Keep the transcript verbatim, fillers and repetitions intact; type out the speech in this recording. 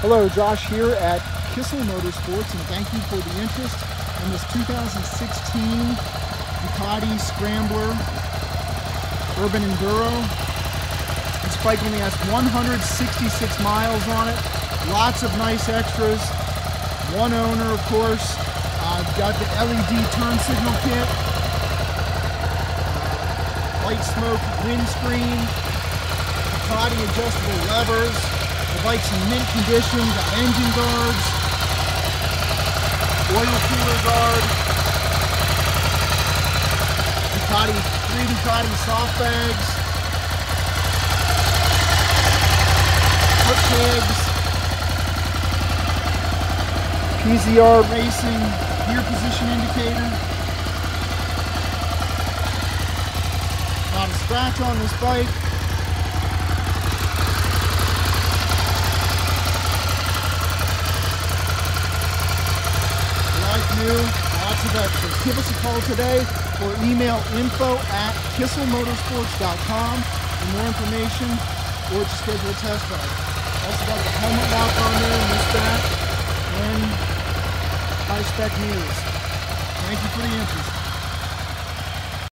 Hello, Josh here at Kissel Motorsports, and thank you for the interest in this two thousand sixteen Ducati Scrambler Urban Enduro. This bike only has one hundred sixty-six miles on it, lots of nice extras, one owner of course. I've uh, got the L E D turn signal kit, uh, light smoke windscreen, Ducati adjustable levers. The bike's in mint condition, got engine guards, oil cooler guard, Ducati, three Ducati soft bags, foot pegs, P Z R Racing gear position indicator. Not a scratch on this bike. New, lots of extras. Give us a call today or email info at kissel motorsports dot com for more information or to schedule a test drive. Also got the helmet lock on there in this back and high spec mirrors. Thank you for the interest.